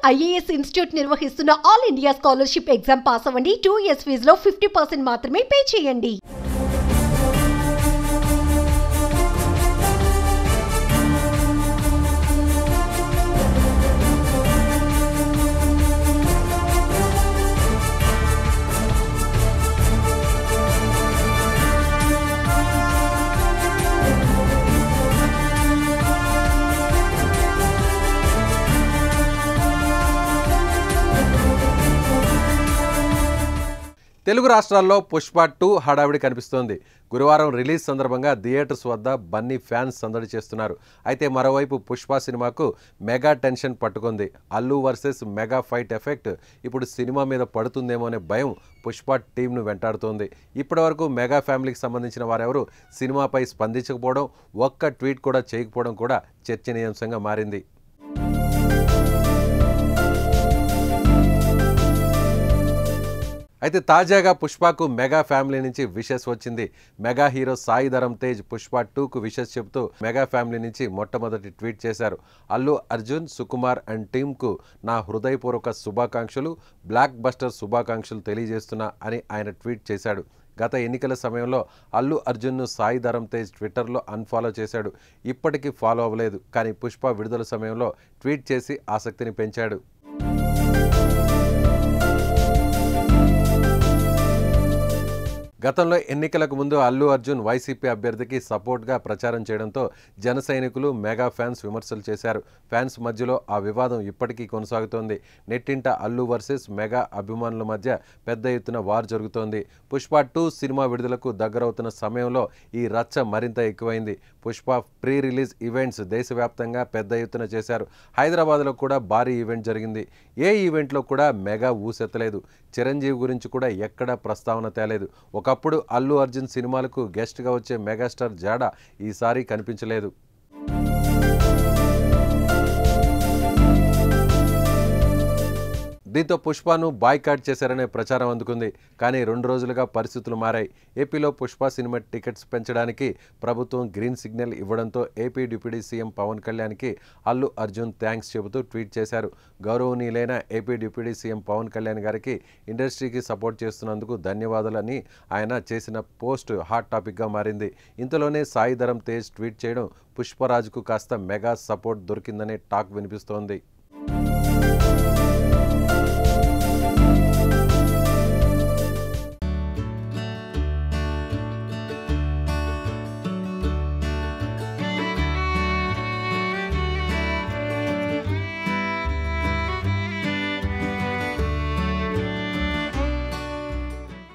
IAS institute నిర్వహిస్తున్న all India scholarship exam pass అవ్వండి. 2 years ఫీజులో 50% మాత్రమే పే చేయండి. తెలుగు రాష్ట్రాల్లో పుష్ప 2 హడావిడి కనిపిస్తోంది. గురువారం రిలీజ్ సందర్భంగా థియేటర్స్ వద్ద బన్నీ ఫ్యాన్స్ సందడి చేస్తున్నారు. అయితే మరోవైపు పుష్ప సినిమాకు మెగా టెన్షన్ పట్టుకుంది. Allu versus mega fight effect ఇప్పుడు సినిమా మీద పడుతుందేమో అనే భయం పుష్ప టీంను వెంటాడుతోంది. ఇప్పటివరకు మెగా ఫ్యామిలీకి సంబంధించిన వారెవరూ సినిమాపై స్పందించకపోవడం, ఒక్క ట్వీట్ కూడా చేయకపోవడం కూడా చర్చనీయాంశంగా మారింది. అయితే తాజాగా పుష్పకు మెగా ఫ్యామిలీ నుంచి విషెస్ వచ్చింది. మెగా హీరో సాయి ధరమ్ తేజ్ పుష్ప 2కు విషెస్ చెబుతూ మెగా ఫ్యామిలీ నుంచి మొట్టమొదటి ట్వీట్ చేశారు. అల్లు అర్జున్, సుకుమార్ అండ్ టీంకు నా హృదయపూర్వక శుభాకాంక్షలు, బ్లాక్ బస్టర్ శుభాకాంక్షలు తెలియజేస్తున్నా అని ఆయన ట్వీట్ చేశాడు. గత ఎన్నికల సమయంలో అల్లు అర్జున్ను సాయి ధరమ్ తేజ్ ట్విట్టర్లో అన్ఫాలో చేశాడు. ఇప్పటికీ ఫాలో అవ్వలేదు. కానీ పుష్ప విడుదల సమయంలో ట్వీట్ చేసి ఆసక్తిని పెంచాడు. గతంలో ఎన్నికలకు ముందు అల్లు అర్జున్ వైసీపీ అభ్యర్థికి సపోర్ట్గా ప్రచారం చేయడంతో జన సైనికులు మెగా ఫ్యాన్స్ విమర్శలు చేశారు. ఫ్యాన్స్ మధ్యలో ఆ వివాదం ఇప్పటికీ కొనసాగుతోంది. నెట్టింట అల్లు వర్సెస్ మెగా అభిమానుల మధ్య పెద్ద ఎత్తున వార్ జరుగుతోంది. పుష్ప 2 సినిమా విడుదలకు దగ్గరవుతున్న సమయంలో ఈ రచ్చ మరింత ఎక్కువైంది. పుష్ప ప్రీ రిలీజ్ ఈవెంట్స్ దేశవ్యాప్తంగా పెద్ద ఎత్తున చేశారు. హైదరాబాద్లో కూడా భారీ ఈవెంట్ జరిగింది. ఏ ఈవెంట్లో కూడా మెగా ఊసెత్తలేదు. చిరంజీవి గురించి కూడా ఎక్కడా ప్రస్తావన తేలేదు. ఒకప్పుడు అల్లు అర్జున్ సినిమాలకు గెస్ట్గా వచ్చే మెగాస్టార్ జాడ ఈసారి కనిపించలేదు. దీంతో పుష్పను బాయ్కాట్ చేశారనే ప్రచారం అందుకుంది. కానీ 2 రోజులుగా పరిస్థితులు మారాయి. ఏపీలో పుష్ప సినిమా టికెట్స్ పెంచడానికి ప్రభుత్వం గ్రీన్ సిగ్నల్ ఇవ్వడంతో ఏపీ డిప్యూటీ సీఎం పవన్ కళ్యాణ్కి అల్లు అర్జున్ థ్యాంక్స్ చెబుతూ ట్వీట్ చేశారు. గౌరవనీయులైన AP deputy CM Pawan Kalyan గారికి ఇండస్ట్రీకి సపోర్ట్ చేస్తున్నందుకు ధన్యవాదాలని ఆయన చేసిన పోస్ట్ హాట్ టాపిక్గా మారింది. ఇంతలోనే సాయి ధరమ్ తేజ్ ట్వీట్ చేయడం పుష్పరాజ్కు కాస్త మెగా సపోర్ట్ దొరికిందనే టాక్ వినిపిస్తోంది.